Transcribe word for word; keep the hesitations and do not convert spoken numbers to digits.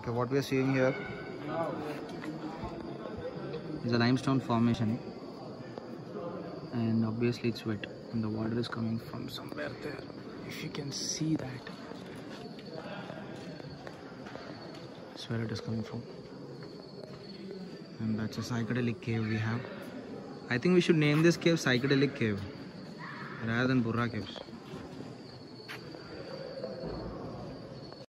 Okay, what we are seeing here is a limestone formation, and obviously it's wet and the water is coming from somewhere there. If you can see that, that's where it is coming from. And that's a psychedelic cave we have. I think we should name this cave Psychedelic Cave rather than Burra Caves.